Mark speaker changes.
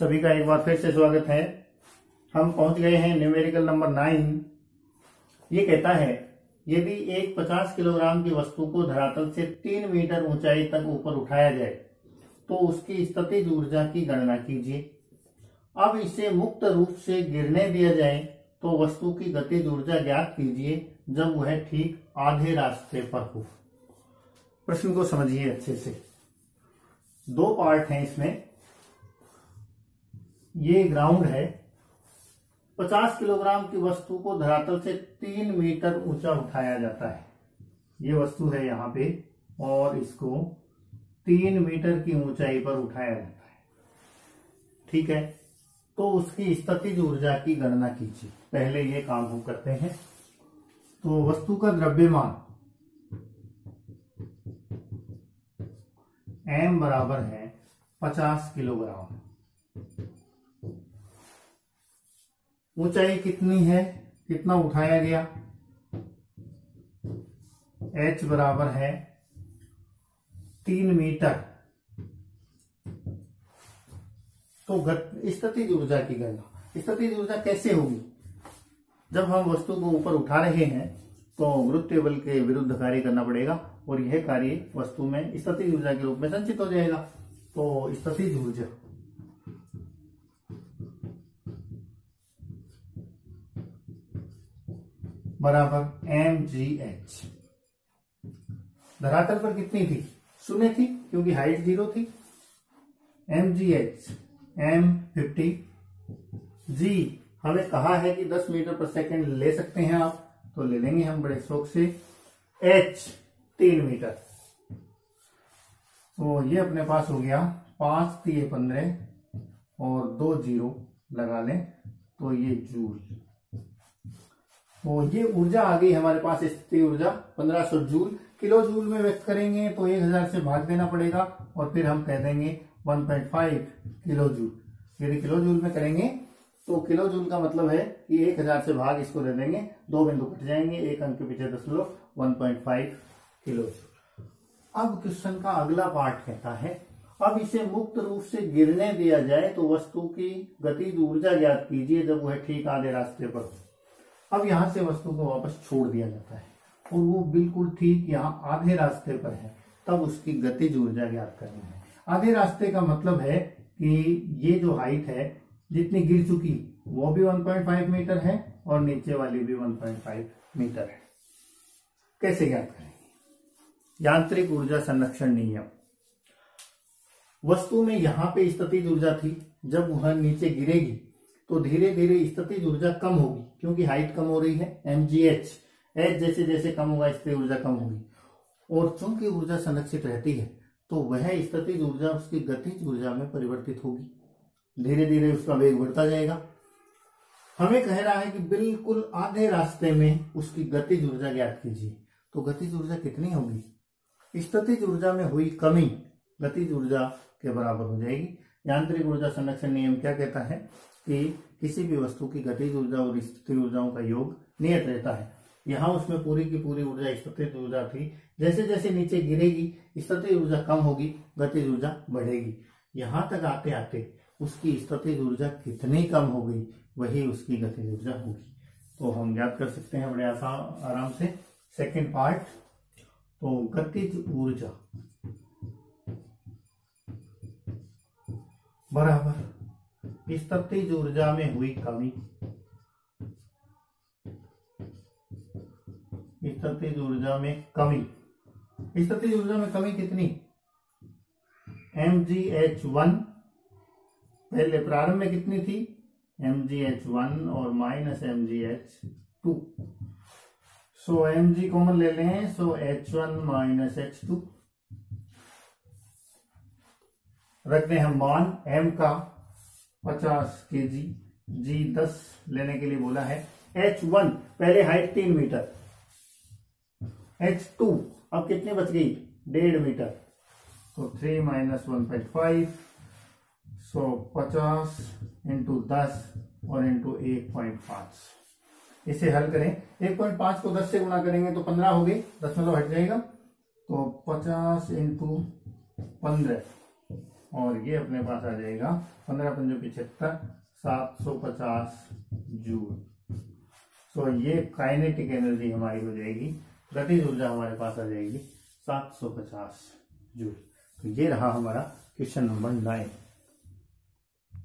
Speaker 1: सभी का एक बार फिर से स्वागत है। हम पहुंच गए हैं न्यूमेरिकल नंबर 9। ये कहता है यदि एक 50 किलोग्राम की वस्तु को धरातल से 3 मीटर ऊंचाई तक ऊपर उठाया जाए तो उसकी स्थितिज ऊर्जा की गणना कीजिए। अब इसे मुक्त रूप से गिरने दिया जाए तो वस्तु की गतिज ऊर्जा ज्ञात कीजिए जब वह ठीक आधे रास्ते पर हो। प्रश्न को समझिए अच्छे से। दो पार्ट हैं इसमें। ये ग्राउंड है। 50 किलोग्राम की वस्तु को धरातल से 3 मीटर ऊंचा उठाया जाता है। ये वस्तु है यहाँ पे और इसको 3 मीटर की ऊंचाई पर उठाया जाता है। ठीक है, तो उसकी स्थितिज ऊर्जा की गणना कीजिए। पहले ये काम हम करते हैं। तो वस्तु का द्रव्यमान m बराबर है 50 किलोग्राम। ऊंचाई कितनी है, कितना उठाया गया, h बराबर है 3 मीटर। तो स्थितिज ऊर्जा की गणना। स्थितिज ऊर्जा कैसे होगी? जब हम वस्तु को ऊपर उठा रहे हैं तो गुरुत्वीय बल के विरुद्ध कार्य करना पड़ेगा और यह कार्य वस्तु में स्थितिज ऊर्जा के रूप में संचित हो जाएगा। तो स्थितिज ऊर्जा बराबर mgh। धरातल पर कितनी थी? 0 थी क्योंकि हाइट 0 थी। mgh m50 g हमें कहा है कि 10 मीटर पर सेकंड ले सकते हैं आप, तो ले लेंगे हम बड़े शौक से। h 3 metre. तो ये अपने पास हो गया 5 3 15 और 2 0 लगा लें तो ये जूल। तो ये ऊर्जा आ गई हमारे पास। स्थितिज ऊर्जा 1500 जूल। किलो जूल में व्यक्त करेंगे तो 1000 से भाग देना पड़ेगा और फिर हम कह देंगे 1.5 किलो जूल। यदि किलो जूल में करेंगे तो किलो जूल का मतलब है कि 1000 से भाग इसको दे देंगे, 2 बिंदु कट जाएंगे, एक अंक के पीछे दशमलव 1.5 किलो जूल। अब क्वेश्चन का अगला पार्ट कहता है अब इसे मुक्त रूप से गिरने दिया जाए तो वस्तु की गतिज ऊर्जा ज्ञात कीजिए जब वह ठीक आधे रास्ते पर हो। अब यहां से वस्तु को वापस छोड़ दिया जाता है और वो बिल्कुल ठीक यहाँ आधे रास्ते पर है, तब उसकी गतिज ऊर्जा ज्ञात करनी है। आधे रास्ते का मतलब है कि ये जो हाइट है जितनी गिर चुकी वो भी 1.5 मीटर है और नीचे वाली भी 1.5 मीटर है। कैसे ज्ञात करेंगे? यांत्रिक ऊर्जा संरक्षण नियम। वस्तु में यहां पे स्थितिज ऊर्जा थी, जब वह नीचे गिरेगी तो धीरे धीरे स्थितिज ऊर्जा कम होगी क्योंकि हाइट कम हो रही है। mgh h जैसे जैसे कम होगा स्थितिज ऊर्जा कम होगी और चूंकि ऊर्जा संरक्षित रहती है तो वह स्थितिज ऊर्जा उसकी गतिज ऊर्जा में परिवर्तित होगी। धीरे धीरे उसका वेग बढ़ता जाएगा। हमें कह रहा है कि बिल्कुल आधे रास्ते में उसकी गतिज ऊर्जा ज्ञात कीजिए। तो गतिज ऊर्जा कितनी होगी? स्थितिज ऊर्जा में हुई कमी गतिज ऊर्जा के बराबर हो जाएगी। यांत्रिक ऊर्जा संरक्षण नियम क्या कहता है कि किसी भी वस्तु की गतिज ऊर्जा और स्थितिज ऊर्जाओं का योग नियत रहता है। यहाँ उसमें पूरी की पूरी ऊर्जा स्थितिज ऊर्जा थी। जैसे जैसे नीचे गिरेगी स्थितिज ऊर्जा कम होगी, गतिज ऊर्जा बढ़ेगी। यहां तक आते आते उसकी स्थितिज ऊर्जा कितनी कम हो गई वही उसकी गतिज ऊर्जा होगी। तो हम याद कर सकते हैं बड़े आराम से। सेकेंड पार्ट, तो गतिज ऊर्जा बराबर स्थितिज ऊर्जा में हुई कमी। स्थितिज ऊर्जा में कमी। स्थितिज ऊर्जा में कमी कितनी? mgh1 पहले प्रारंभ में कितनी थी? mgh1 और माइनस mgh2। सो mg कॉमन ले लें, सो h1 माइनस h2 रख दें हम मान। m का 50 kg, g 10 लेने के लिए बोला है। h1 पहले हाइट 3 मीटर, h2 अब कितनी बच गई? 1.5 मीटर। तो 3 माइनस 1.5, सो 50 इंटू 10 और इंटू 1.5। इसे हल करें। 1.5 को 10 से गुणा करेंगे तो 15 हो गई, दशमलव हट जाएगा। तो 50 इंटू 15 और ये अपने पास आ जाएगा 15×75 750 जूल। सो ये काइनेटिक एनर्जी हमारी हो जाएगी, गतिज ऊर्जा हमारे पास आ जाएगी 750 जूल। तो ये रहा हमारा क्वेश्चन नंबर 9।